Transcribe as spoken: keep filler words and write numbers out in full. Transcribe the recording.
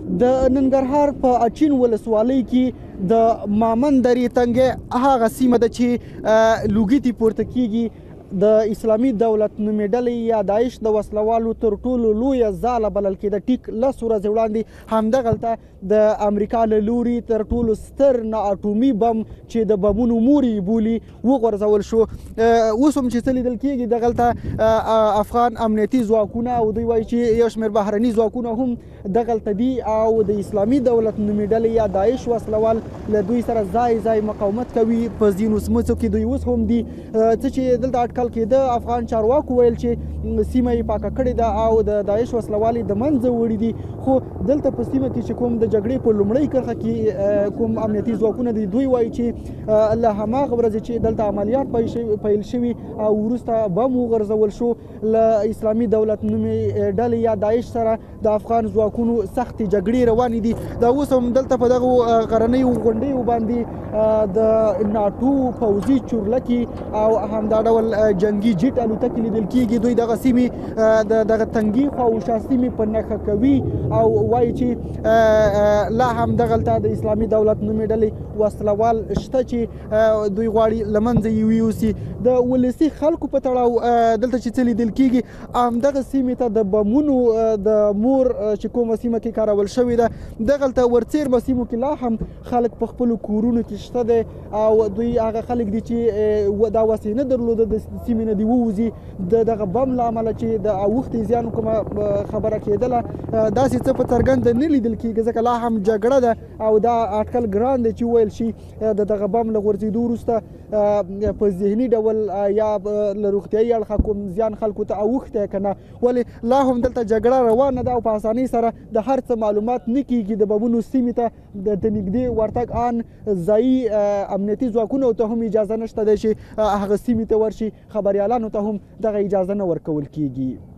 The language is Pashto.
د ننګرهار په اچین ولسوالۍ کې د مامن درې تنګې هغه سیمه ده چې لوګي ته پورته کیږي. د اسلامي دولت نومې ډلې یا داعش د وسلوالو تر ټولو لویه ځاله بلل کېده. ټیک لس ورځې وړاندې همدغلته د امریکا له لوري تر ټولو ستر نا اټومي بم چې د بمونو مور یې بولي وغورځول شو. اوس هم چې څه لیدل کېږي دغلته افغان امنیتي ځواکونه او دوی وایي چې یو شمېر بهرني ځواکونه هم دغلته دي او د اسلامي دولت نومې ډلې یا داعش وسلوال له دوی سره ځای ځای مقاومت کوي. په ځینو سیمو کې دوی اوس هم دي. څه چې دلته اټکل کېده افغان چارواکو ویل چې سیمه یې پاکه کړې ده او د داعش وسلوال یې د منځه وړي دي. خو دلته په سیمه کې چې کوم د جګړې په لومړۍ کرښه کې کوم امنیتي ځواکونه دي دوی وایي چې له هماغه ورځې چې دلته عملیات پیل شوي او وروسته بم وغورځول شو له اسلامي دولت نومې ډلې یا داعش سره د افغان ځواکونو سختې جګړې روانې دي. دا اوس هم دلته په دغو غرنیو غونډیو باندې د ناټو پوځي چورلکي او همدا ډول جنگي جیټ الوتکې لیدل کېږي. دوی دغه سیمې د دغه تنګي خواوشا سیمې په نښه کوي او وایي چې لا هم دغلته د اسلامي دولت نومې ډلې وسلوال شته چې دوی غواړي له منځه یې ویوسي. د ولسي خلکو په تړاو دلته چې څه لیدل کېږي همدغه سیمې ته د بمونو د مور چې کومه سیمه کې کارول شوې ده دغلته ورڅیرمه سیمو کې لا هم خلک په خپلو کورونو کې شته دی او دوی هغه خلک دي چې دا وسې نه درلوده د سیمې نه دي ووځي د دغه بم له امله چې د اوښتې زیان کومه خبره کېدله داسې څه په څرګنده نه لیدل کېږي ځکه لا هم جګړه ده او دا اټکل ګران دی چې وویل شي د دغه بم له غورځېدو وروسته په ذهني ډول یا له روغتیایي اړخه کوم زیان خلکو ته اوښتی که نه ولې لا هم دلته جګړه روانه ده او په اسانۍ سره د هر څه معلومات نه کېږي. د بمونو سیمې ته د نږدې ورتګ ان ځایي امنیتي ځواکونو ته هم اجازه نشته دی چې هغه سیمې ته ورشي. خبریالانو ته هم دغه اجازه نه ورکول کېږي.